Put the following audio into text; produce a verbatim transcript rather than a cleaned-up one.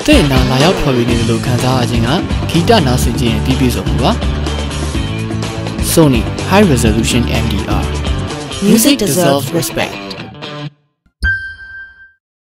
တဲ့နာလာရောက်ဖော်ပြနေတယ်လို့ခံစားရခြင်းကဂီတနားဆင်ခြင်းရဲ့ပြီးပြည့်စုံမှုပါ Sony High Resolution M D R Music deserves respect